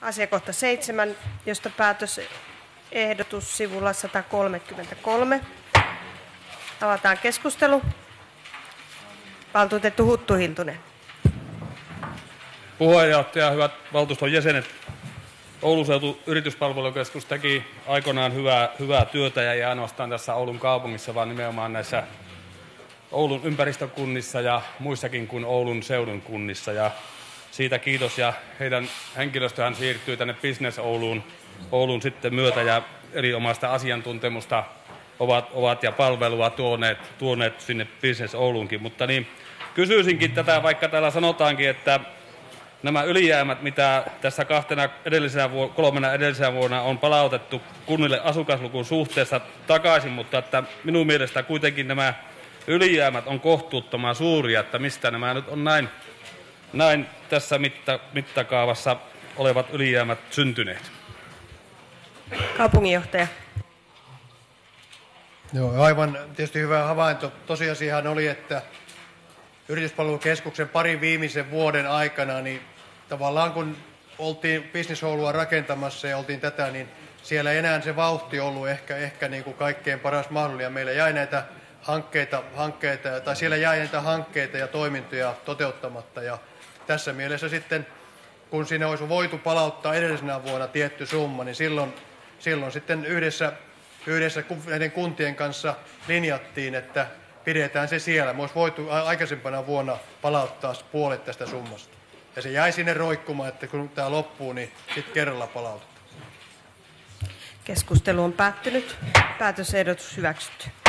Asiakohta 7, josta päätösehdotus sivulla 133. Avataan keskustelu. Valtuutettu Huttu Hiltunen. Puheenjohtaja, hyvät valtuuston jäsenet. Oulun seutu yrityspalvelukeskus teki aikoinaan hyvää työtä ja ei ainoastaan tässä Oulun kaupungissa, vaan nimenomaan näissä Oulun ympäristökunnissa ja muissakin kuin Oulun seudun kunnissa. Ja siitä kiitos, ja heidän henkilöstöhän siirtyy tänne Business Ouluun sitten myötä, ja erinomaista asiantuntemusta ovat ja palvelua tuoneet sinne Business Ouluunkin. Mutta niin, kysyisinkin tätä, vaikka täällä sanotaankin, että nämä ylijäämät, mitä tässä kolmena edellisenä vuonna on palautettu kunnille asukaslukuun suhteessa takaisin, mutta että minun mielestä kuitenkin nämä ylijäämät on kohtuuttoman suuria, että mistä nämä nyt on näin tässä mittakaavassa olevat ylijäämät syntyneet. Kaupunginjohtaja. Joo, aivan tietysti hyvä havainto. Tosiasiahan oli, että yrityspalvelukeskuksen parin viimeisen vuoden aikana, niin tavallaan kun oltiin Business Oulua rakentamassa ja oltiin tätä, niin siellä ei enää se vauhti ollut ehkä niin kuin kaikkein paras mahdollinen. Meillä jäi näitä hankkeita ja toimintoja toteuttamatta. Ja tässä mielessä sitten, kun siinä olisi voitu palauttaa edellisenä vuonna tietty summa, niin silloin sitten yhdessä näiden kuntien kanssa linjattiin, että pidetään se siellä. Me olisi voitu aikaisempana vuonna palauttaa puolet tästä summasta. Ja se jäi sinne roikkumaan, että kun tämä loppuu, niin sitten kerralla palautetaan. Keskustelu on päättynyt. Päätösehdotus hyväksytty.